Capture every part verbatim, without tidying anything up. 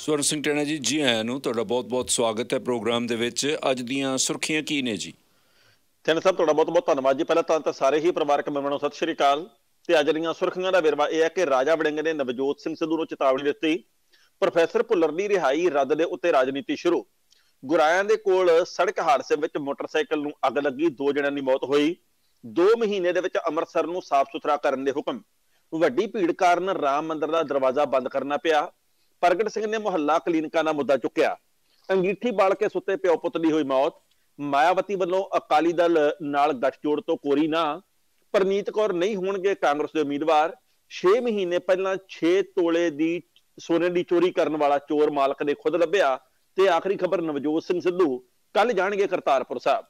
स्वर्ण सिंह टैना जी, जी आयां नूं, तुहाडा बहुत बहुत स्वागत है प्रोग्राम दे विच। अज दीयां सुर्खियां की ने जी? टैना साहब तुहाडा बहुत बहुत धन्नवाद जी। पहला तो सारे ही परिवारक मैंबरां नूं सत श्री अकाल। ते अज दीयां सुर्खियां दा वेरवा यह है कि राजा वड़िंग ने नवजोत सिंह सिद्धू नूं चेतावनी दित्ती। प्रोफैसर भुल्लर दी रिहाई रद्द दे उत्ते राजनीति शुरू। गुरायां दे कोल सड़क हादसे विच मोटरसाइकिल नूं अग लगी, दो जणिआं दी मौत होई। दो महीने दे विच अमृतसर नूं साफ सुथरा करन दे हुकम। वड्डी भीड़ कारण राम मंदिर दा दरवाजा बंद करना पिया। प्रगट सिंह ने मुहल्ला क्लीनिकां दा मुद्दा चुक्या। अंगीठी बाल के सुते प्यो पुत दी हुई मौत। मायावती वालों अकाली दल नाल गठजोड़ तो कोरी ना। परनीत कौर नहीं होणगे कांग्रेस के उम्मीदवार। छे महीने पहला छे तोले दी सोने की चोरी करने वाला चोर मालक ने खुद लभ्या। ते आखिरी खबर नवजोत सिंह सिद्धू कल जाणगे करतारपुर साहब।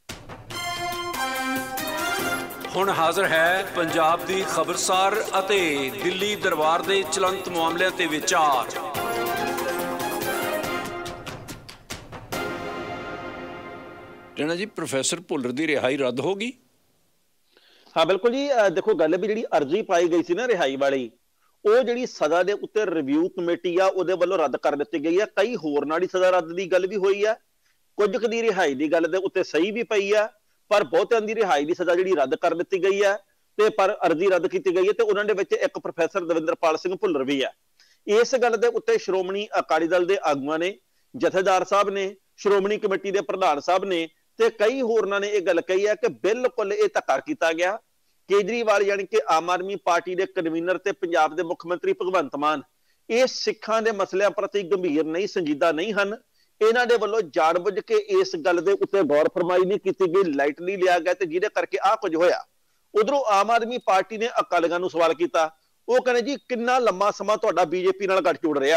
हुण हाज़र है पंजाब दी खबरसार अते दिल्ली दरबार दे चलंत मामलिਆਂ ते विचार। टैना जी, प्रोफैसर भुल्लर दी रिहाई रद्द होगी? हाँ बिल्कुल जी। देखो गल भी जी अर्जी पाई गई सी ना रिहाई वाली, वो जी सजा के उत्ते रिव्यू कमेटी आ उहदे वल्लों रद्द कर दी गई है। कई होरनां दी सजा रद्द की गल भी हुई है, कुछ क दी रिहाई की गल दे उत्ते सही भी पई है, पर बहुतिआं दी रिहाई की सजा जी रद्द कर दी गई है ते पर अर्जी रद्द की गई है। तो उन्हां दे विच एक प्रोफैसर दविंदरपाल सिंह भुल्लर भी है। इस गल दे उत्ते श्रोमणी अकाली दल के आगुआं ने, जथेदार साहब ने, श्रोमणी कमेटी के प्रधान साहब ने ते कई होरनां ने यह गल कही है कि बिल्कुल ये धक्का किया गया। केजरीवाल यानी कि आम आदमी पार्टी के कन्वीनर ते पंजाब के मुख्यमंत्री भगवंत मान ये सिखां दे मसलिਆਂ प्रति गंभीर नहीं, संजीदा नहीं हैं। इन्हां दे वल्लों जानबुझ के इस गल दे उत्ते गौर फरमाई नहीं की गई, लाइट नहीं लिया गया, ते जिहदे करके आ कुछ होया। उधरों आम आदमी पार्टी ने अकालियां नूं सवाल किया। वो कहने जी किन्ना लंबा समा तुहाडा बीजेपी नाल गठजोड़ रहा,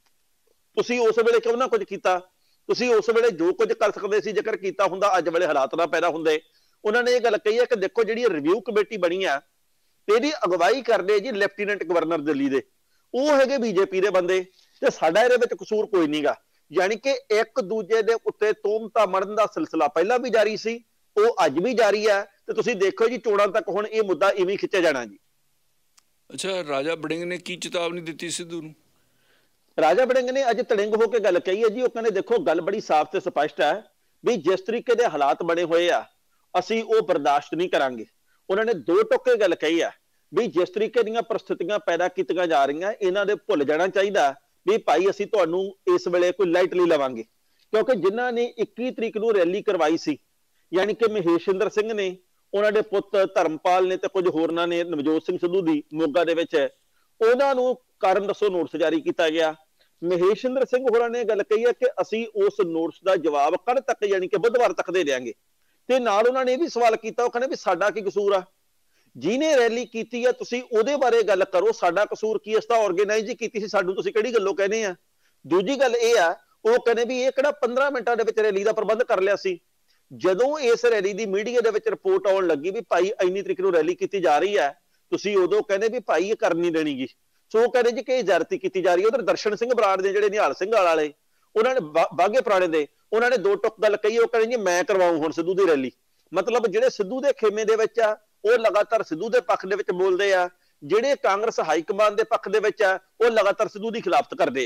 तुसीं उस वेले क्यों ना कुछ कीता? तुसीं उस वेले जो कुछ कर सकते सी जेकर कीता हुंदा अज वेले हालात ना पैदा हुंदे। उन्होंने ये गल कही है कि देखो जी रिव्यू कमेटी बनी है तेरी अगवाई करते जी लैफ्टीनेंट गवर्नर दिल्ली दे, वो है बीजेपी के बंदे, ते साडा इहदे विच कसूर कोई नहीं गा। यानी कि एक दूजे दे उत्ते तोहमतां मढ़न दा सिलसिला पहला भी जारी सी, वो अज भी जारी है। ते तुसीं देखो जी चोणां तक हुण ये मुद्दा इवें खिच्चिआ जाना जी। अच्छा, राजा वड़िंग ने की चेतावनी दी सिद्धू नूं? राजा वड़िंग ने अज तड़िंग होकर गल कही है जी। वो कहने देखो गल बड़ी साफ ते स्पष्ट है भी जिस तरीके के हालात बने हुए आ असी वो बर्दाश्त नहीं करांगे। उन्होंने दो टुके गल कही है भी जिस तरीके दी परिस्थितियां पैदा की जा रही इन्हां दे भुल जाना चाहिए भी भाई असी तुहानूं इस वेले कोई लाइटली लवांगे। क्योंकि जिन्हां ने इक्की तरीक नूं रैली करवाई सी यानी कि महेशिंदर सिंह ने, उन्होंने पुत धर्मपाल ने ते कुछ होरनां ने नवजोत सिंह सिद्धू दी मोगा दे विच उन्हां नूं कारण दसो नोटिस जारी किया गया। महेशिंदर सिंह होरां ने गल कही है कि असी उस नोटिस का जवाब कल तक यानी कि बुधवार तक दे देंगे। ते नाल उन्होंने भी सवाल किया, वो कहने भी साडा की कसूर आ, जिन्हें रैली की है तुसीं उहदे बारे गल करो, साडा कसूर की? असीं तां ऑर्गेनाइज ही कीती सी, साडूं तुसीं किहड़ी गल्लों कहने आ? दूजी गल इह आ वो कहने भी ये किहड़ा पंद्रह मिनटां दे विच रैली दा प्रबंध कर लिया सी। जदों इस रैली दी मीडिया दे विच रिपोर्ट आउण लगी भी भाई इन्नी तरीक नूं रैली की जा रही है, तुसीं उदों कहने भी भाई ये कर नहीं देनी गी। सो कहने जी कि ज्यादती की जा रही है। उधर दर्शन सिंह बराड़ दे जिहड़े निहाल सिंह वाले उन्होंने बाघे पुराणे दे उन्होंने दो टुक गल कही। वो कहने जी मैं करवाऊं हुण सिद्धू दी रैली, मतलब जिहड़े सिद्धू दे खेमे दे विच आ वो लगातार सिद्धू दे पक्ष दे विच बोलदे आ, जिहड़े कांग्रेस हाईकमान दे पक्ष दे विच आ वो लगातार सिद्धू दी खिलाफत करदे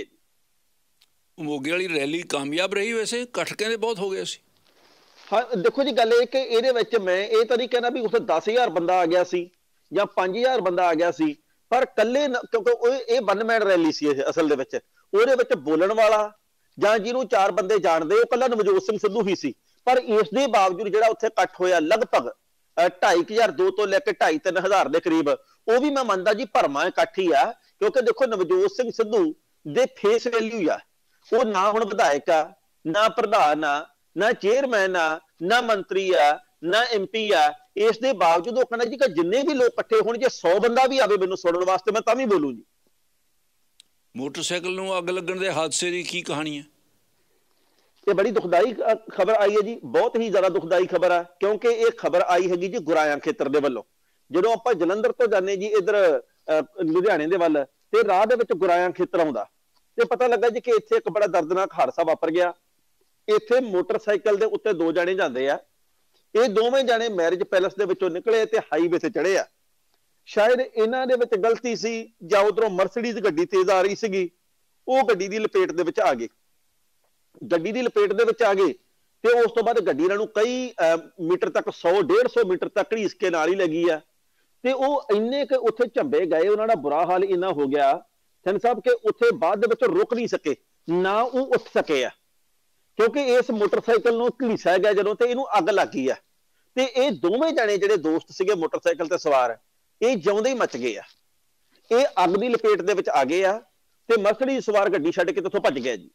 आ। मोगे वाली रैली कामयाब रही? वैसे इकट्ठ कहंदे बहुत हो गया सी। हाँ देखो जी गल ये कि इहदे विच मैं ये तां नहीं कहना भी उत्थे दस हज़ार बंदा आ गया सी या पांच हज़ार बंदा आ गया सी, पर कल्ले क्योंकि ये वन मैन रैली सी असल दे विच, उहदे विच बोलण वाला जां जिहनूं चार बंदे जाणदे वो कल्ला नवजोत सिंह सिद्धू ही सी। पर इस दे बावजूद जिहड़ा उत्थे इकट्ठ होया लगभग ढाई हज़ार दो तो लैके ढाई तीन हज़ार के करीब, वो भी मैं मनदा जी भरमा इकट्ठ ही आ। क्योंकि देखो नवजोत सिंह सिद्धू दे फेस वैल्यू आ, वो ना हुण विधायक आ, ना प्रधान आ, ना चेयरमैन आ, ना मंत्री आ, ना एम पी आ। इस दे बावजूद वो कहना जी कि जिन्ने भी लोग इकट्ठे होण जे सौ बंदा भी आवे मैनूं सुणन वास्ते मैं तां भी बोलूं जी। मोटरसाइकिल नूं अग लगण दे हादसे दी की कहानी है? ये बड़ी दुखदाई खबर आई है जी, बहुत ही ज्यादा दुखदाई खबर है। क्योंकि ये खबर आई हैगी जी गुराया खेतर दे वल्लों। जदों आपां जलंधर तो जाने जी इधर लुधियाने दे वल ते राह दे विच गुराया खेतर आउंदा ते पता लगा जी कि इत्थे एक बड़ा दर्दनाक हादसा वापर गया। इत्थे मोटरसाइकिल दे उत्ते दो जाने जांदे आ, ये दोवें जाने मैरिज पैलेस दे विचों निकले ते हाईवे ते चढ़े आ। शायद इन्हां दे विच गलती सी जां उधरों मर्सिडीज गड्डी तेज आ रही सीगी, ਉਹ ਗੱਡੀ ਦੀ ਲਪੇਟ ਦੇ ਵਿੱਚ ਆ ਗਏ। ਗੱਡੀ ਦੀ ਲਪੇਟ ਦੇ ਵਿੱਚ ਆ ਗਏ ਤੇ ਉਸ ਤੋਂ ਬਾਅਦ ਗੱਡੀ ਇਹਨਾਂ ਨੂੰ ਕਈ ਮੀਟਰ ਤੱਕ ਸੌ ਡੇਢ ਸੌ ਮੀਟਰ ਤੱਕ ਘੜੀਸ ਕੇ ਨਾਲ ਹੀ ਲੱਗੀ ਆ ਤੇ ਉਹ ਇੰਨੇ ਕੁ ਉੱਥੇ ਝੰਬੇ ਗਏ, ਉਹਨਾਂ ਦਾ ਬੁਰਾ ਹਾਲ ਇੰਨਾ ਹੋ ਗਿਆ ਸਿੰਘ ਸਾਹਿਬ ਕਿ ਉੱਥੇ ਬਾਅਦ ਦੇ ਵਿੱਚ ਰੁਕ ਨਹੀਂ ਸਕੇ, ਨਾ ਉਹ ਉੱਠ ਸਕੇ ਆ, ਕਿਉਂਕਿ ਇਸ ਮੋਟਰਸਾਈਕਲ ਨੂੰ ਘੜੀਸਿਆ ਗਿਆ ਜਦੋਂ ਤੇ ਇਹਨੂੰ ਅੱਗ ਲੱਗ ਗਈ ਆ ਤੇ ਇਹ ਦੋਵੇਂ ਜਣੇ ਜਿਹੜੇ ਦੋਸਤ ਸੀਗੇ ਮੋਟਰਸਾਈਕਲ ਤੇ ਸਵਾਰ, ਇਹ ਜਿਉਂਦੇ ਹੀ ਮੱਚ ਗਏ ਆ। ਇਹ ਅੱਗ ਦੀ ਲਪੇਟ ਦੇ ਵਿੱਚ ਆ ਗਏ ਆ ਤੇ ਮਰਸਡੀਜ਼ ਸਵਾਰ ਗੱਡੀ ਛੱਡ ਕੇ ਉੱਥੋਂ ਭੱਜ ਗਿਆ ਜੀ।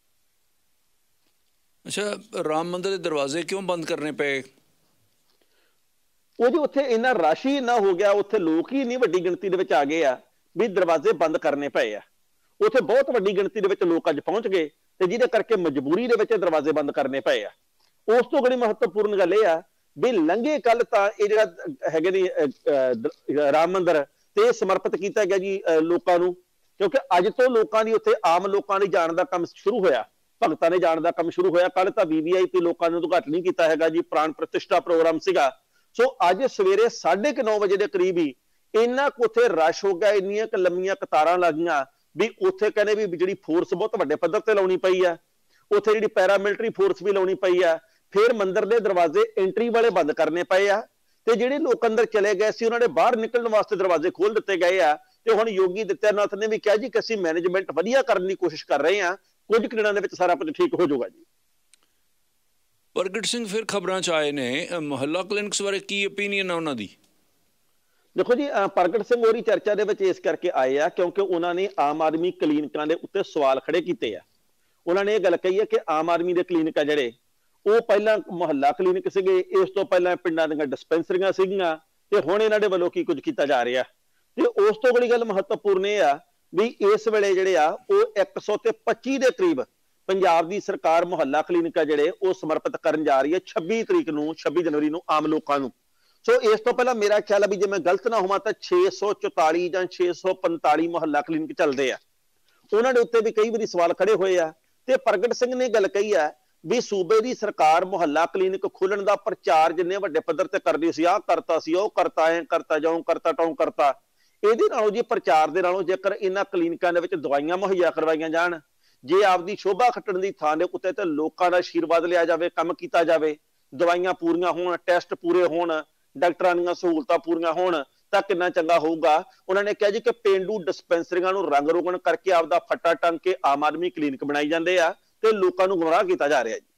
ਅੱਛਾ, ਰਾਮ ਮੰਦਿਰ ਦੇ ਦਰਵਾਜ਼ੇ ਕਿਉਂ ਬੰਦ ਕਰਨੇ ਪਏ? ਉਹ ਜੀ ਉੱਥੇ ਇੰਨਾ ਰਸ਼ ਹੀ ਇੰਨਾ ਹੋ ਗਿਆ, ਉੱਥੇ ਲੋਕ ਹੀ ਇੰਨੀ ਵੱਡੀ ਗਿਣਤੀ ਦੇ ਵਿੱਚ ਆ ਗਏ ਆ ਵੀ ਦਰਵਾਜ਼ੇ ਬੰਦ ਕਰਨੇ ਪਏ ਆ। ਉੱਥੇ ਬਹੁਤ ਵੱਡੀ ਗਿਣਤੀ ਦੇ ਵਿੱਚ ਲੋਕ ਅੱਜ ਪਹੁੰਚ ਗਏ ਤੇ ਜਿਹਦੇ ਕਰਕੇ ਮਜਬੂਰੀ ਦੇ ਵਿੱਚ ਦਰਵਾਜ਼ੇ ਬੰਦ ਕਰਨੇ ਪਏ ਆ। ਉਸ ਤੋਂ ਬੜੀ ਮਹੱਤਵਪੂਰਨ ਗੱਲ ਇਹ ਆ ਵੀ ਲੰਘੇ ਕੱਲ ਤਾਂ ਇਹ ਜਿਹੜਾ ਹੈਗੇ ਨੇ ਰਾਮ ਮੰਦਿਰ ਤੇ ਸਮਰਪਿਤ ਕੀਤਾ ਗਿਆ ਜੀ ਲੋਕਾਂ ਨੂੰ, ਕਿਉਂਕਿ ਅੱਜ ਤੋਂ ਲੋਕਾਂ ਦੀ ਉੱਥੇ ਆਮ ਲੋਕਾਂ ਦੀ ਜਾਣ ਦਾ ਕੰਮ ਸ਼ੁਰੂ ਹੋਇਆ, ਭਗਤਾਂ ਨੇ ਜਾਣ ਦਾ ਕੰਮ ਸ਼ੁਰੂ ਹੋਇਆ। ਕੱਲ ਤਾਂ ਵੀ ਵੀ ਆਈ ਪੀ ਲੋਕਾਂ ਨੇ ਉਦਘਾਟਨ ਕੀਤਾ ਹੈਗਾ ਜੀ, ਪ੍ਰਾਣ ਪ੍ਰਤਿਸ਼ਠਾ ਪ੍ਰੋਗਰਾਮ ਸੀਗਾ। ਸੋ ਅੱਜ ਸਵੇਰੇ ਸਾਢੇ ਕੁ ਨੌ ਵਜੇ ਦੇ ਕਰੀਬ ਹੀ ਇੰਨਾ ਕੁ ਉੱਥੇ ਰਸ਼ ਹੋ ਗਿਆ, ਇੰਨੀਆਂ ਕੁ ਲੰਮੀਆਂ ਕਤਾਰਾਂ ਲੱਗੀਆਂ ਵੀ ਉੱਥੇ ਕਹਿੰਦੇ ਵੀ ਜਿਹੜੀ ਫੋਰਸ ਬਹੁਤ ਵੱਡੇ ਪੱਧਰ ਤੇ ਲਾਉਣੀ ਪਈ ਆ, ਉੱਥੇ ਜਿਹੜੀ ਪੈਰਾਮਿਲਟਰੀ ਫੋਰਸ ਵੀ ਲਾਉਣੀ ਪਈ ਆ। ਫਿਰ ਮੰਦਿਰ ਦੇ ਦਰਵਾਜ਼ੇ ਐਂਟਰੀ ਵਾਲੇ ਬੰਦ ਕਰਨੇ ਪਏ ਆ ਤੇ ਜਿਹੜੇ ਲੋਕ ਅੰਦਰ ਚਲੇ ਗਏ ਸੀ ਉਹਨਾਂ ਦੇ ਬਾਹਰ ਨਿਕਲਣ ਵਾਸਤੇ ਦਰਵਾਜ਼ੇ ਖੋਲ ਦਿੱਤੇ ਗਏ ਆ। ਤੇ ਹੁਣ ਯੋਗੀ ਆਦਿੱਤਿਆਨਾਥ ਨੇ ਵੀ ਕਿਹਾ ਜੀ ਕਿ ਅਸੀਂ ਮੈਨੇਜਮੈਂਟ ਵਧੀਆ ਕਰਨ ਦੀ ਕੋਸ਼ਿਸ਼ ਕਰ ਰਹੇ ਹਾਂ, ਕੁਝ ਦਿਨਾਂ ਦੇ ਵਿੱਚ ਸਾਰਾ ਕੁਝ ਠੀਕ ਹੋ ਜਾਊਗਾ ਜੀ। ਪ੍ਰਗਟ ਸਿੰਘ ਫਿਰ ਖਬਰਾਂ 'ਚ ਆਏ ਨੇ, ਮੁਹੱਲਾ ਕਲੀਨਿਕਸ ਬਾਰੇ ਕੀ ਓਪੀਨੀਅਨ ਆ ਉਹਨਾਂ ਦੀ? ਦੇਖੋ ਜੀ, ਪ੍ਰਗਟ ਸਿੰਘ ਹੋਰੀ ਚਰਚਾ ਦੇ ਵਿੱਚ ਇਸ ਕਰਕੇ ਆਏ ਆ ਕਿਉਂਕਿ ਉਹਨਾਂ ਨੇ ਆਮ ਆਦਮੀ ਕਲੀਨਿਕਾਂ ਦੇ ਉੱਤੇ ਸਵਾਲ ਖੜੇ ਕੀਤੇ ਆ। ਉਹਨਾਂ ਨੇ ਇਹ ਗੱਲ ਕਹੀ ਹੈ ਕਿ ਆਮ ਆਦਮੀ ਦੇ ਕਲੀਨਿਕ ਆ ਜਿਹੜੇ ਉਹ ਪਹਿਲਾਂ ਮੁਹੱਲਾ ਕਲੀਨਿਕ ਸੀਗੇ, ਇਸ ਤੋਂ ਪਹਿਲਾਂ ਪਿੰਡਾਂ ਦੀਆਂ ਡਿਸਪੈਂਸਰੀਆਂ ਸੀਗੀਆਂ ਤੇ ਹੁਣ ਇਹਨਾਂ ਦੇ ਵੱਲੋਂ ਕੀ ਕੁਝ ਕੀਤਾ ਜਾ ਰਿਹਾ। ਤੇ ਉਸ ਤੋਂ ਬੜੀ ਗੱਲ ਮਹੱਤਵਪੂਰਨ ਇਹ ਆ ਵੀ ਇਸ ਵੇਲੇ ਜਿਹੜੇ ਆ ਉਹ ਇੱਕ ਸੌ ਤੇ ਪੱਚੀ ਦੇ ਕਰੀਬ ਪੰਜਾਬ ਦੀ ਸਰਕਾਰ ਮੁਹੱਲਾ ਕਲੀਨਿਕ ਆ ਜਿਹੜੇ ਉਹ ਸਮਰਪਿਤ ਕਰਨ ਜਾ ਰਹੀ ਹੈ ਛੱਬੀ ਤਰੀਕ ਨੂੰ, ਛੱਬੀ ਜਨਵਰੀ ਨੂੰ ਆਮ ਲੋਕਾਂ ਨੂੰ। ਸੋ ਇਸ ਤੋਂ ਪਹਿਲਾਂ ਮੇਰਾ ਖਿਆਲ ਹੈ ਵੀ ਜੇ ਮੈਂ ਗਲਤ ਨਾ ਹੋਵਾਂ ਤਾਂ ਛੇ ਸੌ ਚੁਤਾਲੀ ਜਾਂ ਛੇ ਸੌ ਪੰਤਾਲੀ ਮੁਹੱਲਾ ਕਲੀਨਿਕ ਚੱਲਦੇ ਆ। ਉਹਨਾਂ ਦੇ ਉੱਤੇ ਵੀ ਕਈ ਵਾਰੀ ਸਵਾਲ ਖੜੇ ਹੋਏ ਆ ਤੇ ਪ੍ਰਗਟ ਸਿੰਘ ਨੇ ਗੱਲ ਕਹੀ ਆ ਵੀ ਸੂਬੇ ਦੀ ਸਰਕਾਰ ਮੁਹੱਲਾ ਕਲੀਨਿਕ ਖੋਲਣ ਦਾ ਪ੍ਰਚਾਰ ਜਿੰਨੇ ਵੱਡੇ ਪੱਧਰ ਤੇ ਕਰਦੀ ਸੀ, ਆਹ ਕਰਤਾ ਸੀ, ਉਹ ਕਰਤਾ, ਐ ਕਰਤਾ, ਜਿਉਂ ਕਰਤਾ, ਟੌਂ ਕਰਤਾ, ਇਹਦੇ ਨਾਲੋਂ ਜੀ ਪ੍ਰਚਾਰ ਦੇ ਨਾਲੋਂ ਜੇਕਰ ਇਹਨਾਂ ਕਲੀਨਿਕਾਂ ਦੇ ਵਿੱਚ ਦਵਾਈਆਂ ਮੁਹੱਈਆ ਕਰਵਾਈਆਂ ਜਾਣ, ਜੇ ਆਪਦੀ ਸ਼ੋਭਾ ਖੱਟਣ ਦੀ ਥਾਂ ਦੇ ਉੱਤੇ ਤੇ ਲੋਕਾਂ ਦਾ ਆਸ਼ੀਰਵਾਦ ਲਿਆ ਜਾਵੇ, ਕੰਮ ਕੀਤਾ ਜਾਵੇ, ਦਵਾਈਆਂ ਪੂਰੀਆਂ ਹੋਣ, ਟੈਸਟ ਪੂਰੇ ਹੋਣ, ਡਾਕਟਰਾਂ ਦੀਆਂ ਸਹੂਲਤਾਂ ਪੂਰੀਆਂ ਹੋਣ ਤਾਂ ਕਿੰਨਾ ਚੰਗਾ ਹੋਊਗਾ। ਉਹਨਾਂ ਨੇ ਕਿਹਾ ਜੀ ਕਿ ਪੇਂਡੂ ਡਿਸਪੈਂਸਰੀਆਂ ਨੂੰ ਰੰਗ ਰੋਗਨ ਕਰਕੇ ਆਪਦਾ ਫੱਟਾ ਟੰਗ ਕੇ ਆਮ ਆਦਮੀ ਕਲੀਨਿਕ ਬਣਾਈ ਜਾਂਦੇ ਆ ਤੇ ਲੋਕਾਂ ਨੂੰ ਗੁੰਮਰਾਹ ਕੀਤਾ ਜਾ ਰਿਹਾ ਜੀ।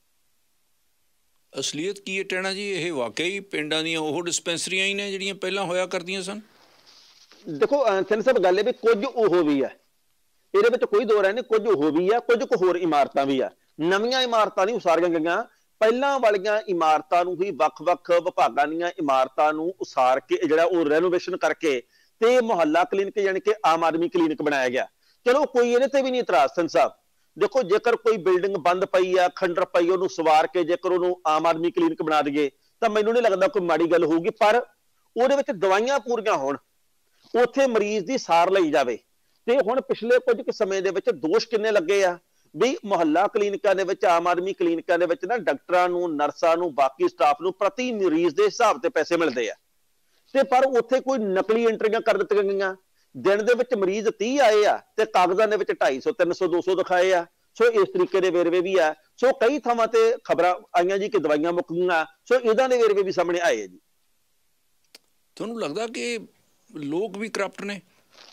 ਅਸਲੀਅਤ ਕੀ ਹੈ ਟੈਣਾ ਜੀ? ਇਹ ਵਾਕਈ ਪਿੰਡਾਂ ਦੀਆਂ ਉਹ ਡਿਸਪੈਂਸਰੀਆਂ ਹੀ ਨੇ ਜਿਹੜੀਆਂ ਪਹਿਲਾਂ ਹੋਇਆ ਕਰਦੀਆਂ ਸਨ? ਦੇਖੋ ਸਿੰਘ ਸਾਹਿਬ, ਗੱਲ ਇਹ ਵੀ ਕੁਝ ਉਹ ਵੀ ਹੈ, ਇਹਦੇ ਵਿੱਚ ਕੋਈ ਦੋ ਰਾਏ ਨਹੀਂ, ਕੁਝ ਉਹ ਵੀ ਆ, ਕੁਝ ਕੁ ਹੋਰ ਇਮਾਰਤਾਂ ਵੀ ਆ। ਨਵੀਆਂ ਇਮਾਰਤਾਂ ਨਹੀਂ ਉਸਾਰੀਆਂ ਗਈਆਂ, ਪਹਿਲਾਂ ਵਾਲੀਆਂ ਇਮਾਰਤਾਂ ਨੂੰ ਹੀ ਵੱਖ-ਵੱਖ ਵਿਭਾਗਾਂ ਦੀਆਂ ਇਮਾਰਤਾਂ ਨੂੰ ਉਸਾਰ ਕੇ ਜਿਹੜਾ ਉਹ ਰੈਨੋਵੇਸ਼ਨ ਕਰਕੇ ਤੇ ਮੁਹੱਲਾ ਕਲੀਨਿਕ ਯਾਨੀ ਕਿ ਆਮ ਆਦਮੀ ਕਲੀਨਿਕ ਬਣਾਇਆ ਗਿਆ। ਚਲੋ ਕੋਈ ਇਹਦੇ ਤੇ ਵੀ ਨਹੀਂ ਇਤਰਾਜ਼ ਸਿੰਘ ਸਾਹਿਬ, ਦੇਖੋ ਜੇਕਰ ਕੋਈ ਬਿਲਡਿੰਗ ਬੰਦ ਪਈ ਆ, ਖੰਡਰ ਪਈ, ਉਹਨੂੰ ਸਵਾਰ ਕੇ ਜੇਕਰ ਉਹਨੂੰ ਆਮ ਆਦਮੀ ਕਲੀਨਿਕ ਬਣਾ ਦਈਏ ਤਾਂ ਮੈਨੂੰ ਨਹੀਂ ਲੱਗਦਾ ਕੋਈ ਮਾੜੀ ਗੱਲ ਹੋਊਗੀ, ਪਰ ਉਹਦੇ ਵਿੱਚ ਦਵਾਈਆਂ ਪੂਰੀਆਂ ਹੋਣ, ਉੱਥੇ ਮਰੀਜ਼ ਦੀ ਸਾਰ ਲਈ ਜਾਵੇ। ਤੇ ਹੁਣ ਪਿਛਲੇ ਕੁਝ ਕੁ ਸਮੇਂ ਦੇ ਵਿੱਚ ਦੋਸ਼ ਕਿੰਨੇ ਲੱਗੇ ਆ ਵੀ ਮੁਹੱਲਾ ਕਲੀਨਿਕਾਂ ਦੇ ਵਿੱਚ, ਆਮ ਆਦਮੀ ਕਲੀਨਿਕਾਂ ਦੇ ਵਿੱਚ ਨਾ ਡਾਕਟਰਾਂ ਨੂੰ, ਨਰਸਾਂ ਨੂੰ, ਬਾਕੀ ਸਟਾਫ ਨੂੰ ਪ੍ਰਤੀ ਮਰੀਜ਼ ਦੇ ਹਿਸਾਬ ਤੇ ਪੈਸੇ ਮਿਲਦੇ ਆ ਤੇ ਪਰ ਉੱਥੇ ਕੋਈ ਨਕਲੀ ਐਂਟਰੀਆਂ ਕਰ ਦਿੱਤੀਆਂ ਗਈਆਂ। ਦਿਨ ਦੇ ਵਿੱਚ ਮਰੀਜ਼ ਤੀਹ ਆਏ ਆ ਤੇ ਕਾਗਜ਼ਾਂ ਦੇ ਵਿੱਚ ਢਾਈ ਸੌ, ਤਿੰਨ ਸੌ, ਦੋ ਸੌ ਦਿਖਾਏ ਆ। ਸੋ ਇਸ ਤਰੀਕੇ ਦੇ ਵੇਰਵੇ ਵੀ ਆ। ਸੋ ਕਈ ਥਾਵਾਂ ਤੇ ਖਬਰਾਂ ਆਈਆਂ ਜੀ ਕਿ ਦਵਾਈਆਂ ਮੁੱਕ ਗਈਆਂ, ਸੋ ਇਹਦਾਂ ਦੇ ਵੇਰਵੇ ਵੀ ਸਾਹਮਣੇ ਆਏ ਆ ਜੀ। ਤੁਹਾਨੂੰ ਲੱਗਦਾ ਕਿ ਲੋਕ ਵੀ ਕਰਪਟ ਨੇ?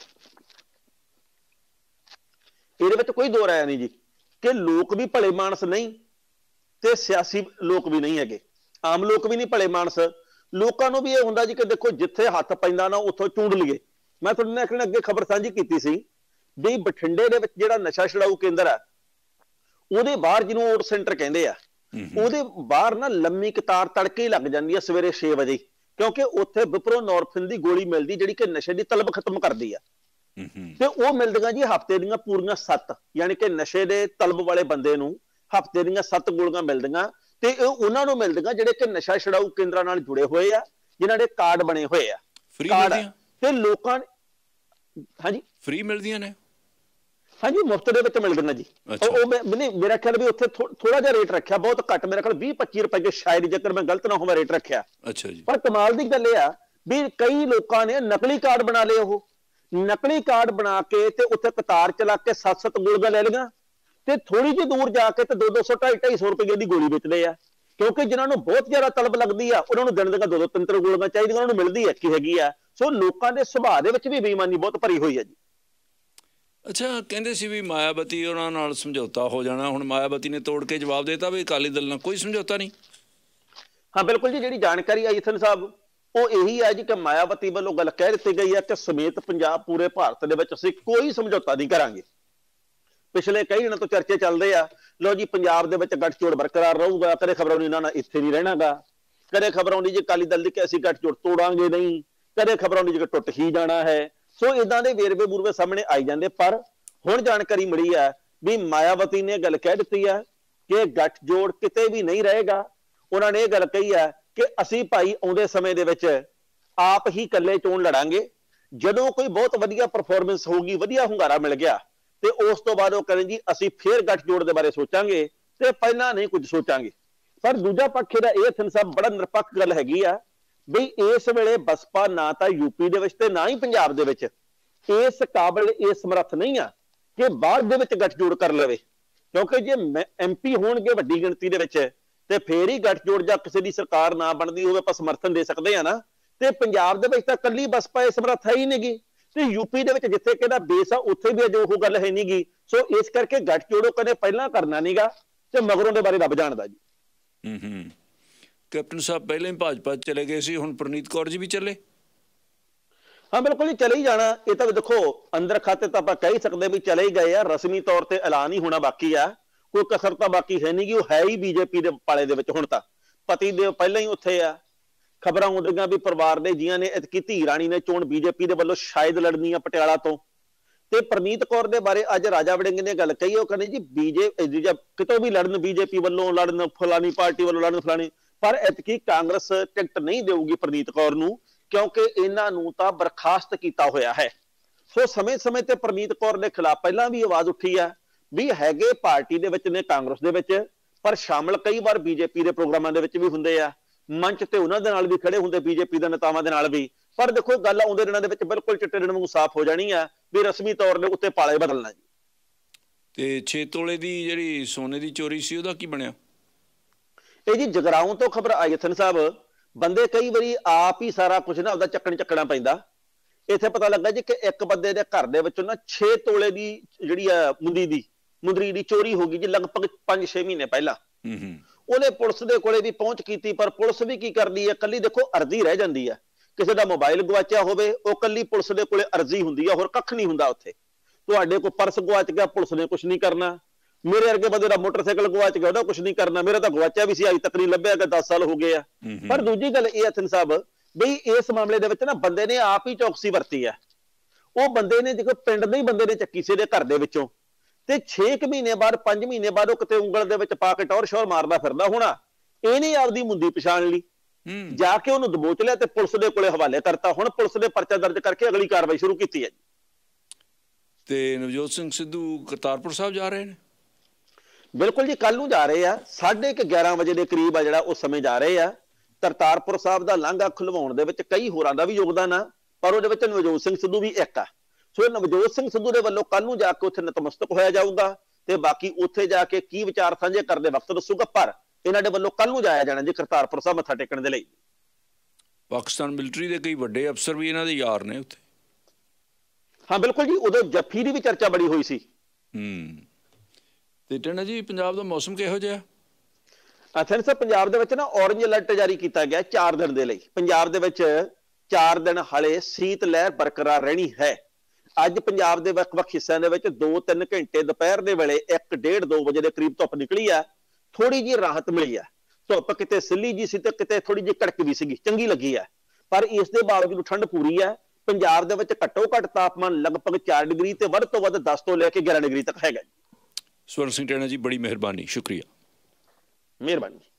ਇਹਦੇ ਵਿੱਚ ਕੋਈ ਦੋ ਰਾਏ ਨਹੀਂ ਜੀ ਕਿ ਲੋਕ ਵੀ ਭਲੇ ਮਾਨਸ ਨਹੀਂ ਤੇ ਸਿਆਸੀ ਲੋਕ ਵੀ ਨਹੀਂ ਹੈਗੇ, ਆਮ ਲੋਕ ਵੀ ਨਹੀਂ ਭਲੇ ਮਾਨਸ। ਲੋਕਾਂ ਨੂੰ ਵੀ ਇਹ ਹੁੰਦਾ ਜੀ ਕਿ ਦੇਖੋ ਜਿੱਥੇ ਹੱਥ ਪੈਂਦਾ ਨਾ ਉੱਥੋਂ ਚੂੰਡ ਲਈਏ। ਮੈਂ ਤੁਹਾਡੇ ਨਾਲ ਇੱਕ ਦਿਨ ਅੱਗੇ ਖਬਰ ਸਾਂਝੀ ਕੀਤੀ ਸੀ ਵੀ ਬਠਿੰਡੇ ਦੇ ਵਿੱਚ ਜਿਹੜਾ ਨਸ਼ਾ ਛੁਡਾਊ ਕੇਂਦਰ ਆ ਉਹਦੇ ਬਾਹਰ, ਜਿਹਨੂੰ ਓਟ ਸੈਂਟਰ ਕਹਿੰਦੇ ਆ, ਉਹਦੇ ਬਾਹਰ ਨਾ ਲੰਮੀ ਕਤਾਰ ਤੜਕੇ ਹੀ ਲੱਗ ਜਾਂਦੀ ਆ ਸਵੇਰੇ ਛੇ ਵਜੇ, ਕਿਉਂਕਿ ਉੱਥੇ ਵਿਪਰੋਨੋਰਫਿਨ ਦੀ ਗੋਲੀ ਮਿਲਦੀ ਜਿਹੜੀ ਕਿ ਨਸ਼ੇ ਦੀ ਤਲਬ ਖਤਮ ਕਰਦੀ ਆ। ਤੇ ਉਹ ਮਿਲਦੀਆਂ ਜੀ ਹਫ਼ਤੇ ਦੀਆਂ ਪੂਰੀਆਂ ਸੱਤ, ਯਾਨੀ ਕਿ ਨਸ਼ੇ ਦੇ ਤਲਬ ਵਾਲੇ ਬੰਦੇ ਨੂੰ ਹਫ਼ਤੇ ਦੀਆਂ ਸੱਤ ਗੋਲੀਆਂ ਮਿਲਦੀਆਂ ਤੇ ਉਹ ਉਹਨਾਂ ਨੂੰ ਮਿਲਦੀਆਂ ਜਿਹੜੇ ਕਿ ਨਸ਼ਾ ਛੁਡਾਊ ਕੇਂਦਰਾਂ ਨਾਲ ਜੁੜੇ ਹੋਏ ਆ, ਜਿਨ੍ਹਾਂ ਦੇ ਕਾਰਡ ਬਣੇ ਹੋਏ ਆ। ਫ੍ਰੀ ਮਿਲਦੀਆਂ ਤੇ ਲੋਕਾਂ ਹਾਂਜੀ ਫ੍ਰੀ ਮਿਲਦੀਆਂ ਨੇ? ਹਾਂਜੀ, ਮੁਫਤ ਦੇ ਵਿੱਚ ਮਿਲਦੀਆਂ ਜੀ। ਉਹ ਨਹੀਂ, ਮੇਰਾ ਖਿਆਲ ਵੀ ਉੱਥੇ ਥੋੜਾ ਜਿਹਾ ਰੇਟ ਰੱਖਿਆ, ਬਹੁਤ ਘੱਟ, ਮੇਰਾ ਖਿਆਲ ਵੀਹ ਪੱਚੀ ਰੁਪਏ ਸ਼ਾਇਦ, ਜੇਕਰ ਮੈਂ ਗਲਤ ਨਾ ਹੋਵਾਂ, ਰੇਟ ਰੱਖਿਆ। ਅੱਛਾ ਜੀ। ਪਰ ਕਮਾਲ ਦੀ ਗੱਲ ਇਹ ਆ ਵੀ ਕਈ ਲੋਕਾਂ ਨੇ ਨਕਲੀ ਕਾਰਡ ਬਣਾ ਲਏ ਉਹ, ਨਕਲੀ ਕਾਰਡ ਬਣਾ ਕੇ ਤੇ ਉੱਥੇ ਕਤਾਰ ਚਲਾ ਕੇ ਸੱਤ ਸੱਤ ਗੋਲੀਆਂ ਲੈ ਲਈਆਂ ਤੇ ਥੋੜੀ ਜਿਹੀ ਦੂਰ ਜਾ ਕੇ ਤੇ ਦੋ ਦੋ ਸੌ ਢਾਈ ਢਾਈ ਸੌ ਰੁਪਏ ਦੀ ਗੋਲੀ ਵੇਚਦੇ ਆ, ਕਿਉਂਕਿ ਜਿਨ੍ਹਾਂ ਨੂੰ ਬਹੁਤ ਜ਼ਿਆਦਾ ਤਲਬ ਲੱਗਦੀ ਆ ਉਹਨਾਂ ਨੂੰ ਦਿਨ ਦੀਆਂ ਦੋ ਦੋ ਤਿੰਨ ਤਿੰਨ ਗੋਲੀਆਂ ਚਾਹੀਦੀਆਂ, ਉਹਨਾਂ ਨੂੰ ਮਿਲਦੀ ਇੱਕ ਹੀ ਹੈਗੀ ਆ। ਸੋ ਲੋਕਾਂ ਦੇ ਸੁਭਾਅ ਦੇ ਵਿੱਚ ਵੀ ਬੇਈਮਾਨੀ ਬਹੁਤ ਭਰੀ ਹੋਈ ਹੈ ਜੀ। ਅੱਛਾ, ਕਹਿੰਦੇ ਸੀ ਵੀ ਮਾਇਆਵਤੀ ਉਹਨਾਂ ਨਾਲ ਸਮਝੌਤਾ ਹੋ ਜਾਣਾ, ਹੁਣ ਮਾਇਆਵਤੀ ਨੇ ਤੋੜ ਕੇ ਜਵਾਬ ਦੇਤਾ ਵੀ ਅਕਾਲੀ ਦਲ ਨਾਲ ਕੋਈ ਸਮਝੌਤਾ ਨਹੀਂ। ਹਾਂ ਬਿਲਕੁਲ ਜੀ, ਜਿਹੜੀ ਜਾਣਕਾਰੀ ਆਈ ਇੱਥੇ ਸਾਹਿਬ ਉਹ ਇਹੀ ਹੈ ਜੀ ਕਿ ਮਾਇਆਵਤੀ ਵੱਲੋਂ ਗੱਲ ਕਹਿ ਦਿੱਤੀ ਗਈ ਹੈ ਕਿ ਸਮੇਤ ਪੰਜਾਬ ਪੂਰੇ ਭਾਰਤ ਦੇ ਵਿੱਚ ਅਸੀਂ ਕੋਈ ਸਮਝੌਤਾ ਨਹੀਂ ਕਰਾਂਗੇ। ਪਿਛਲੇ ਕਈ ਦਿਨਾਂ ਤੋਂ ਚਰਚੇ ਚੱਲਦੇ ਆ, ਲੋ ਜੀ ਪੰਜਾਬ ਦੇ ਵਿੱਚ ਗੱਠਜੋੜ ਬਰਕਰਾਰ ਰਹੂਗਾ, ਕਦੇ ਖਬਰ ਆਉਂਦੀ ਇਹਨਾਂ ਨਾਲ ਇੱਥੇ ਨਹੀਂ ਰਹਿਣਾਗਾ, ਕਦੇ ਖਬਰ ਆਉਂਦੀ ਜੀ ਅਕਾਲੀ ਦਲ ਦੀ ਕਿ ਅਸੀਂ ਗੱਠਜੋੜ ਤੋੜਾਂਗੇ ਨਹੀਂ, ਕਦੇ ਖਬਰ ਆਉਂਦੀ ਜੀ ਕਿ ਟੁੱਟ ਹੀ ਜਾਣਾ ਹੈ। ਸੋ ਇਦਾਂ ਦੇ ਵੇਰਵੇ ਬੂਰਵੇ ਸਾਹਮਣੇ ਆਈ ਜਾਂਦੇ, ਪਰ ਹੁਣ ਜਾਣਕਾਰੀ ਮਿਲੀ ਹੈ ਵੀ ਮਾਇਆਵਤੀ ਨੇ ਗੱਲ ਕਹਿ ਦਿੱਤੀ ਹੈ ਕਿ ਗੱਠਜੋੜ ਕਿਤੇ ਵੀ ਨਹੀਂ ਰਹੇਗਾ। ਉਹਨਾਂ ਨੇ ਇਹ ਗੱਲ ਕਹੀ ਹੈ ਕਿ ਅਸੀਂ ਭਾਈ ਆਉਂਦੇ ਸਮੇਂ ਦੇ ਵਿੱਚ ਆਪ ਹੀ ਇਕੱਲੇ ਚੋਣ ਲੜਾਂਗੇ, ਜਦੋਂ ਕੋਈ ਬਹੁਤ ਵਧੀਆ ਪਰਫਾਰਮੈਂਸ ਹੋਊਗੀ, ਵਧੀਆ ਹੁੰਗਾਰਾ ਮਿਲ ਗਿਆ ਤੇ ਉਸ ਤੋਂ ਬਾਅਦ ਉਹ ਕਹਿੰਦੇ ਜੀ ਅਸੀਂ ਫੇਰ ਗੱਠਜੋੜ ਦੇ ਬਾਰੇ ਸੋਚਾਂਗੇ ਤੇ ਪਹਿਲਾਂ ਨਹੀਂ ਕੁਝ ਸੋਚਾਂਗੇ। ਪਰ ਦੂਜਾ ਪੱਖ ਇਹਦਾ ਇਹ ਥਨ ਸਾਹਿਬ ਬੜਾ ਨਿਰਪੱਖ ਗੱਲ ਹੈਗੀ ਆ ਵੀ ਇਸ ਵੇਲੇ ਬਸਪਾ ਨਾ ਤਾਂ ਯੂਪੀ ਦੇ ਵਿੱਚ ਤੇ ਨਾ ਹੀ ਪੰਜਾਬ ਦੇ ਵਿੱਚ ਇਸ ਕਾਬਲ ਇਸ ਸਮਰੱਥ ਨਹੀਂ ਆ ਕਿ ਬਾਅਦ ਦੇ ਵਿੱਚ ਗੱਠਜੋੜ ਕਰ ਲਵੇ, ਕਿਉਂਕਿ ਜੇ ਐਮਪੀ ਹੋਣਗੇ ਵੱਡੀ ਗਿਣਤੀ ਦੇ ਵਿੱਚ ਤੇ ਫੇਰ ਹੀ ਗੱਠਜੋੜ ਜਾਂ ਕਿਸੇ ਦੀ ਸਰਕਾਰ ਨਾ ਬਣਦੀ ਹੋਵੇ ਆਪਾਂ ਸਮਰਥਨ ਦੇ ਸਕਦੇ ਆ ਨਾ। ਤੇ ਪੰਜਾਬ ਦੇ ਵਿੱਚ ਤਾਂ ਕੱਲੀ ਬਸਪਾ ਇਸ ਸਮਰੱਥ ਹੈ ਹੀ ਨਹੀਂਗੀ ਤੇ ਯੂਪੀ ਦੇ ਵਿੱਚ ਜਿੱਥੇ ਕਿਹਦਾ ਬੇਸ ਆ ਉੱਥੇ ਵੀ ਅਜੇ ਉਹ ਗੱਲ ਹੈ ਨਹੀਂਗੀ। ਸੋ ਇਸ ਕਰਕੇ ਗੱਠਜੋੜੋ ਕਦੇ ਪਹਿਲਾਂ ਕਰਨਾ ਨਹੀਂਗਾ ਤੇ ਮਗਰੋਂ ਦੇ ਬਾਰੇ ਰੱਬ ਜਾਣਦਾ ਜੀ। ਹੂੰ ਹੂੰ ਕੈਪਟਨ ਸਾਹਿਬ ਪਹਿਲਾਂ ਹੀ ਭਾਜਪਾ ਚਲੇ ਗਏ ਸੀ, ਹੁਣ ਪ੍ਰਨੀਤ ਕੌਰ ਜੀ ਵੀ ਚੱਲੇ। ਹਾਂ ਬਿਲਕੁਲ ਹੀ ਚਲੇ ਹੀ ਜਾਣਾ, ਇਹ ਤਾਂ ਦੇਖੋ ਅੰਦਰ ਖਾਤੇ ਤਾਂ ਆਪਾਂ ਕਹਿ ਹੀ ਸਕਦੇ ਵੀ ਚਲੇ ਹੀ ਗਏ ਆ, ਰਸਮੀ ਤੌਰ ਤੇ ਐਲਾਨ ਹੀ ਹੋਣਾ ਬਾਕੀ ਆ, ਕੋਈ ਕਸਰ ਤਾਂ ਬਾਕੀ ਹੈ ਨਹੀਂ ਗੀ। ਉਹ ਹੈ ਹੀ ਬੀਜੇਪੀ ਦੇ ਪਾਲੇ ਦੇ ਵਿੱਚ ਹੁਣ ਤਾਂ, ਪਤੀ ਦੇ ਪਹਿਲਾਂ ਹੀ ਉੱਥੇ ਆ। ਖਬਰਾਂ ਆਉਂਦੀਆਂ ਵੀ ਪਰਿਵਾਰ ਦੇ ਜੀਆਂ ਨੇ ਇਤਕੀ ਧੀ ਰਾਣੀ ਨੇ ਚੋਣ ਬੀਜੇਪੀ ਦੇ ਵੱਲੋਂ ਸ਼ਾਇਦ ਲੜਨੀ ਆ ਪਟਿਆਲਾ ਤੋਂ। ਤੇ ਪ੍ਰਨੀਤ ਕੌਰ ਦੇ ਬਾਰੇ ਅੱਜ ਰਾਜਾ ਵੜਿੰਗ ਨੇ ਗੱਲ ਕਹੀ, ਉਹ ਕਹਿੰਦੇ ਜੀ ਬੀਜੇ ਕਿਤੋਂ ਵੀ ਲੜਨ, ਬੀਜੇਪੀ ਵੱਲੋਂ ਲੜਨ, ਫਲਾਨੀ ਪਾਰਟੀ ਵੱਲੋਂ ਲੜਨ ਫਲਾਣੀ, ਪਰ ਇਤਕੀ ਕਾਂਗਰਸ ਟਿਕਟ ਨਹੀਂ ਦੇਊਗੀ ਪ੍ਰਨੀਤ ਕੌਰ ਨੂੰ, ਕਿਉਂਕਿ ਇਹਨਾਂ ਨੂੰ ਤਾਂ ਬਰਖਾਸਤ ਕੀਤਾ ਹੋਇਆ ਹੈ। ਸੋ ਸਮੇਂ ਸਮੇਂ ਤੇ ਪ੍ਰਨੀਤ ਕੌਰ ਦੇ ਖਿਲਾਫ ਪਹਿਲਾਂ ਵੀ ਆਵਾਜ਼ ਉੱਠੀ ਆ ਵੀ ਹੈਗੇ ਪਾਰਟੀ ਦੇ ਵਿੱਚ ਨੇ, ਕਾਂਗਰਸ ਦੇ ਵਿੱਚ, ਪਰ ਸ਼ਾਮਲ ਕਈ ਵਾਰ ਬੀਜੇਪੀ ਦੇ ਪ੍ਰੋਗਰਾਮਾਂ ਦੇ ਵਿੱਚ ਵੀ ਹੁੰਦੇ ਆ, ਮੰਚ ਤੇ ਉਹਨਾਂ ਦੇ ਨਾਲ ਵੀ ਖੜੇ ਹੁੰਦੇ, ਬੀਜੇਪੀ ਦੇ ਨੇਤਾਵਾਂ ਦੇ ਨਾਲ ਵੀ। ਪਰ ਦੇਖੋ ਗੱਲ ਆਉਂਦੇ ਦਿਨਾਂ ਦੇ ਵਿੱਚ ਬਿਲਕੁਲ ਚਿੱਟੇ ਦਿਨ ਵਾਂਗੂ ਸਾਫ਼ ਹੋ ਜਾਣੀ ਆ ਵੀ ਰਸਮੀ ਤੌਰ ਦੇ ਉੱਤੇ ਪਾਲੇ ਬਦਲਣਾ ਜੀ। ਤੇ ਛੇ ਤੋਲੇ ਦੀ ਜਿਹੜੀ ਸੋਨੇ ਦੀ ਚੋਰੀ ਸੀ ਉਹਦਾ ਕੀ ਬਣਿਆ? ਇਹ ਜੀ ਜਗਰਾਉਂ ਤੋਂ ਖਬਰ ਆਈ ਥਨ ਸਾਹਿਬ, ਬੰਦੇ ਕਈ ਵਾਰੀ ਆਪ ਹੀ ਸਾਰਾ ਕੁਝ ਨਾ ਉਹਦਾ ਚੱਕਣ ਚੱਕਣਾ ਪੈਂਦਾ। ਇੱਥੇ ਪਤਾ ਲੱਗਾ ਜੀ ਕਿ ਇੱਕ ਬੰਦੇ ਦੇ ਘਰ ਦੇ ਵਿੱਚੋਂ ਨਾ ਛੇ ਤੋਲੇ ਦੀ ਜਿਹੜੀ ਆ ਮੁੰਦੀ ਦੀ ਮੁੰਦਰੀ ਦੀ ਚੋਰੀ ਹੋ ਗਈ ਜੀ, ਲਗਭਗ ਪੰਜ ਛੇ ਮਹੀਨੇ ਪਹਿਲਾਂ। ਉਹਨੇ ਪੁਲਿਸ ਦੇ ਕੋਲੇ ਵੀ ਪਹੁੰਚ ਕੀਤੀ, ਪਰ ਪੁਲਿਸ ਵੀ ਕੀ ਕਰਦੀ ਹੈ, ਕੱਲੀ ਦੇਖੋ ਅਰਜ਼ੀ ਰਹਿ ਜਾਂਦੀ ਹੈ। ਕਿਸੇ ਦਾ ਮੋਬਾਈਲ ਗਵਾਚਿਆ ਹੋਵੇ ਉਹ ਕੱਲੀ ਪੁਲਿਸ ਦੇ ਕੋਲੇ ਅਰਜ਼ੀ ਹੁੰਦੀ ਆ, ਹੋਰ ਕੱਖ ਨਹੀਂ ਹੁੰਦਾ ਉੱਥੇ। ਤੁਹਾਡੇ ਕੋਲ ਪਰਸ ਗਵਾਚ ਗਿਆ, ਪੁਲਿਸ ਨੇ ਕੁਝ ਨਹੀਂ ਕਰਨਾ। ਮੇਰੇ ਵਰਗੇ ਬੰਦੇ ਦਾ ਮੋਟਰਸਾਈਕਲ ਗਵਾਚ ਗਿਆ, ਉਹਦਾ ਕੁਝ ਨਹੀਂ ਕਰਨਾ। ਮੇਰਾ ਤਾਂ ਗਵਾਚਿਆ ਵੀ ਸੀ, ਅਜੇ ਤੱਕ ਨਹੀਂ ਲੱਭਿਆ, ਕਿ ਦਸ ਸਾਲ ਹੋ ਗਏ ਆ। ਪਰ ਦੂਜੀ ਗੱਲ ਇਹ ਹਥਨ ਸਾਹਿਬ ਬਈ ਇਸ ਮਾਮਲੇ ਦੇ ਵਿੱਚ ਨਾ ਬੰਦੇ ਨੇ ਆਪ ਹੀ ਚੌਕਸੀ ਵਰਤੀ ਹੈ। ਉਹ ਬੰਦੇ ਨੇ ਦੇਖੋ ਪਿੰਡ ਦੇ ਹੀ ਬੰਦੇ ਨੇ ਚੱਕੀ ਸੀ ਦੇ ਘਰ ਦੇ ਵਿੱਚੋਂ, ਤੇ ਛੇ ਕੁ ਮਹੀਨੇ ਬਾਅਦ ਪੰਜ ਮਹੀਨੇ ਬਾਅਦ ਉਹ ਕਿਤੇ ਉਂਗਲ ਦੇ ਵਿੱਚ ਪਾ ਕੇ ਟੌਰ ਸ਼ੌਰ ਮਾਰਦਾ ਫਿਰਦਾ ਹੋਣਾ। ਇਹਨੇ ਆਪਦੀ ਮੁੰਦੀ ਪਛਾਣ ਲਈ, ਜਾ ਕੇ ਉਹਨੂੰ ਦਬੋਚ ਲਿਆ ਤੇ ਪੁਲਿਸ ਦੇ ਕੋਲੇ ਹਵਾਲੇ ਕਰਤਾ। ਹੁਣ ਪੁਲਿਸ ਨੇ ਪਰਚਾ ਦਰਜ ਕਰਕੇ ਅਗਲੀ ਕਾਰਵਾਈ ਸ਼ੁਰੂ ਕੀਤੀ ਹੈ। ਤੇ ਨਵਜੋਤ ਸਿੰਘ ਸਿੱਧੂ ਕਰਤਾਰਪੁਰ ਸਾਹਿਬ ਜਾ ਰਹੇ ਨੇ? ਬਿਲਕੁਲ ਜੀ, ਕੱਲ ਨੂੰ ਜਾ ਰਹੇ ਆ, ਸਾਢੇ ਕੁ ਗਿਆਰਾਂ ਵਜੇ ਦੇ ਕਰੀਬ ਆ ਜਿਹੜਾ ਉਹ ਸਮੇਂ ਜਾ ਰਹੇ ਆ। ਕਰਤਾਰਪੁਰ ਸਾਹਿਬ ਦਾ ਲਾਂਘਾ ਖੁਲਵਾਉਣ ਦੇ ਵਿੱਚ ਕਈ ਹੋਰਾਂ ਦਾ ਵੀ ਯੋਗਦਾਨ ਆ, ਪਰ ਉਹਦੇ ਵਿੱਚ ਨਵਜੋਤ ਸਿੰਘ ਸਿੱਧੂ ਵੀ ਇੱਕ ਆ। ਸੋ ਨਵਜੋਤ ਸਿੰਘ ਸਿੱਧੂ ਦੇ ਵੱਲੋਂ ਕੱਲ ਨੂੰ ਜਾ ਕੇ ਉੱਥੇ ਨਤਮਸਤਕ ਹੋਇਆ ਜਾਊਗਾ ਤੇ ਬਾਕੀ ਉੱਥੇ ਜਾ ਕੇ ਕੀ ਵਿਚਾਰ ਸਾਂਝੇ ਕਰਦੇ ਵਕਤ ਦੱਸੂਗਾ। ਪਰ ਇਹਨਾਂ ਦੇ ਵੱਲੋਂ ਕੱਲ ਨੂੰ ਜਾਇਆ ਜਾਣਾ ਜੀ ਕਰਤਾਰਪੁਰ ਸਾਹਿਬ ਮੱਥਾ ਟੇਕਣ ਦੇ ਲਈ। ਪਾਕਿਸਤਾਨ ਮਿਲਟਰੀ ਦੇ ਕਈ ਵੱਡੇ ਅਫਸਰ ਵੀ ਇਹਨਾਂ ਦੇ ਯਾਰ ਨੇ ਉੱਥੇ। ਹਾਂ ਬਿਲਕੁਲ ਜੀ, ਉਦੋਂ ਜੱਫੀ ਦੀ ਵੀ ਚਰਚਾ ਬੜੀ ਹੋਈ ਸੀ। ਹੂੰ ਤੇ ਟੈਣਾ ਜੀ ਪੰਜਾਬ ਦਾ ਮੌਸਮ ਕਿਹੋ ਜਿਹਾ? ਅਥਨ ਸਾਹਿਬ ਪੰਜਾਬ ਦੇ ਵਿੱਚ ਨਾ ਔਰੰਜ ਅਲਰਟ ਜਾਰੀ ਕੀਤਾ ਗਿਆ ਚਾਰ ਦਿਨ ਦੇ ਲਈ। ਪੰਜਾਬ ਦੇ ਵਿੱਚ ਚਾਰ ਦਿਨ ਹਾਲੇ ਸੀਤ ਲਹਿਰ ਬਰਕਰਾਰ ਰਹਿਣੀ ਹੈ। ਅੱਜ ਪੰਜਾਬ ਦੇ ਵੱਖ-ਵੱਖ ਹਿੱਸਿਆਂ ਦੇ ਵਿੱਚ ਦੋ ਤਿੰਨ ਘੰਟੇ ਦੁਪਹਿਰ ਦੇ ਵੇਲੇ ਇੱਕ ਡੇਢ ਦੋ ਵਜੇ ਦੇ ਕਰੀਬ ਧੁੱਪ ਨਿਕਲੀ ਆ, ਥੋੜੀ ਜਿਹੀ ਰਾਹਤ ਮਿਲੀ ਆ। ਧੁੱਪ ਕਿਤੇ ਸਿੱਲੀ ਜੀ ਸੀ ਤੇ ਕਿਤੇ ਥੋੜੀ ਜਿਹੀ ਕੜਕ ਵੀ ਸੀਗੀ, ਚੰਗੀ ਲੱਗੀ ਆ। ਪਰ ਇਸ ਦੇ ਬਾਵਜੂਦ ਠੰਡ ਪੂਰੀ ਆ। ਪੰਜਾਬ ਦੇ ਵਿੱਚ ਘੱਟੋ ਘੱਟ ਤਾਪਮਾਨ ਲਗਭਗ ਚਾਰ ਡਿਗਰੀ ਤੇ ਵੱਧ ਤੋਂ ਵੱਧ ਦਸ ਤੋਂ ਲੈ ਕੇ ਗਿਆਰਾਂ ਡਿਗਰੀ ਤੱਕ ਹੈਗਾ। ਸਵਰਨ ਸਿੰਘ ਟੈਣਾ ਜੀ, ਬੜੀ ਮਿਹਰਬਾਨੀ, ਸ਼ੁਕਰੀਆ। ਮਿਹਰਬਾਨੀ।